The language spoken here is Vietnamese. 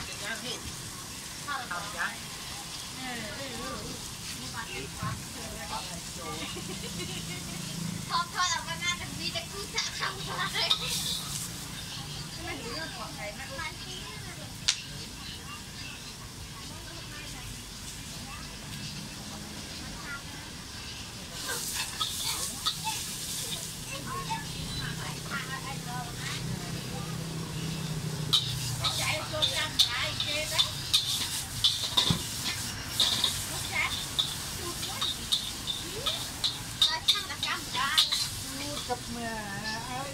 thôi là con ăn được gì để cứ xả không lại. Khmer ấy,